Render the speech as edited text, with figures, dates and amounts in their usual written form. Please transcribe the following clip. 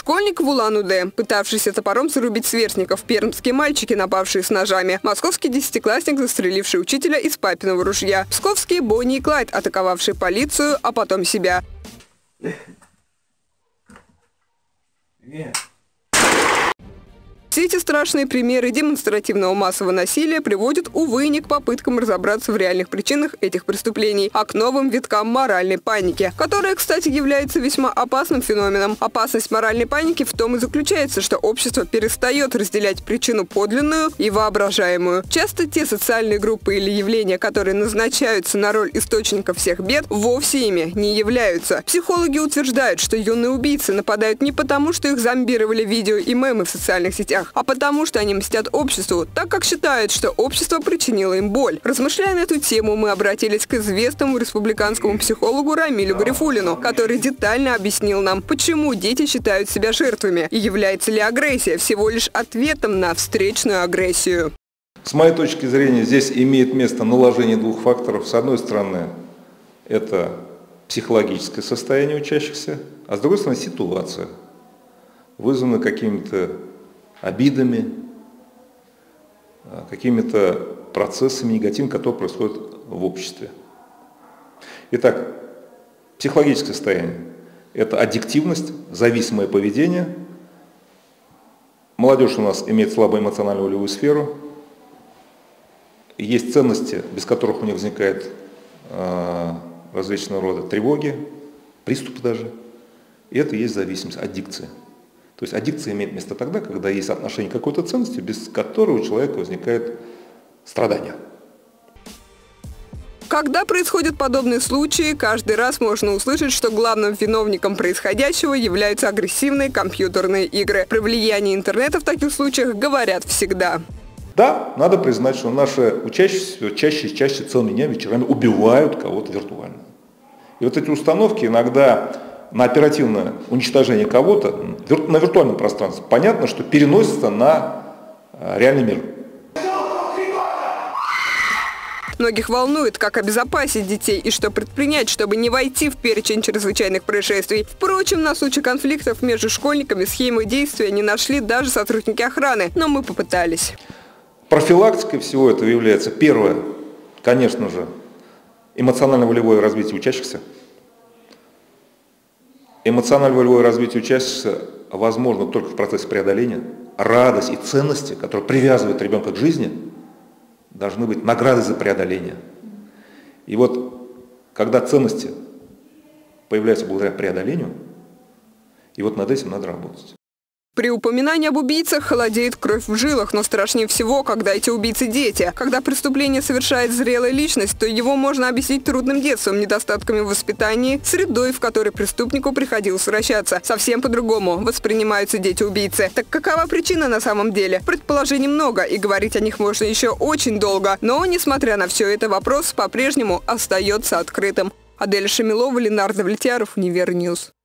Школьник в Улан-Удэ, пытавшийся топором зарубить сверстников, пермские мальчики, напавшие с ножами, московский десятиклассник, застреливший учителя из папиного ружья, псковские Бонни и Клайд, атаковавшие полицию, а потом себя. Все эти страшные примеры демонстративного массового насилия приводят, увы, не к попыткам разобраться в реальных причинах этих преступлений, а к новым виткам моральной паники, которая, кстати, является весьма опасным феноменом. Опасность моральной паники в том и заключается, что общество перестает разделять причину подлинную и воображаемую. Часто те социальные группы или явления, которые назначаются на роль источника всех бед, вовсе ими не являются. Психологи утверждают, что юные убийцы нападают не потому, что их зомбировали видео и мемы в социальных сетях, а потому что они мстят обществу, так как считают, что общество причинило им боль. Размышляя на эту тему, мы обратились к известному республиканскому психологу Рамилю Гарифуллину, который детально объяснил нам, почему дети считают себя жертвами и является ли агрессия всего лишь ответом на встречную агрессию. С моей точки зрения, здесь имеет место наложение двух факторов. С одной стороны, это психологическое состояние учащихся, а с другой стороны, ситуация, вызванная какими-то обидами, какими-то процессами негативными, которые происходят в обществе. Итак, психологическое состояние – это аддиктивность, зависимое поведение. Молодежь у нас имеет слабую эмоционально-волевую сферу. Есть ценности, без которых у них возникает различного рода тревоги, приступы даже. И это и есть зависимость, аддикция. То есть аддикция имеет место тогда, когда есть отношение к какой-то ценности, без которой у человека возникает страдание. Когда происходят подобные случаи, каждый раз можно услышать, что главным виновником происходящего являются агрессивные компьютерные игры. Про влияние интернета в таких случаях говорят всегда. Да, надо признать, что наши учащиеся чаще и чаще целыми днями, вечерами убивают кого-то виртуально. И вот эти установки иногда на оперативное уничтожение кого-то на виртуальном пространстве, понятно, что переносится на реальный мир. Многих волнует, как обезопасить детей и что предпринять, чтобы не войти в перечень чрезвычайных происшествий. Впрочем, на случай конфликтов между школьниками схемы действия не нашли даже сотрудники охраны, но мы попытались. Профилактикой всего этого является первое, конечно же, эмоционально-волевое развитие учащихся. Эмоционально-волевое развитие учащихся возможно только в процессе преодоления. Радость и ценности, которые привязывают ребенка к жизни, должны быть наградой за преодоление. И вот, когда ценности появляются благодаря преодолению, и вот над этим надо работать. При упоминании об убийцах холодеет кровь в жилах, но страшнее всего, когда эти убийцы – дети. Когда преступление совершает зрелая личность, то его можно объяснить трудным детством, недостатками в воспитании, средой, в которой преступнику приходилось вращаться. Совсем по-другому воспринимаются дети-убийцы. Так какова причина на самом деле? Предположений много, и говорить о них можно еще очень долго. Но, несмотря на все это, вопрос по-прежнему остается открытым. Адель Шамилова, Ленардо Влетьяров, Универньюз.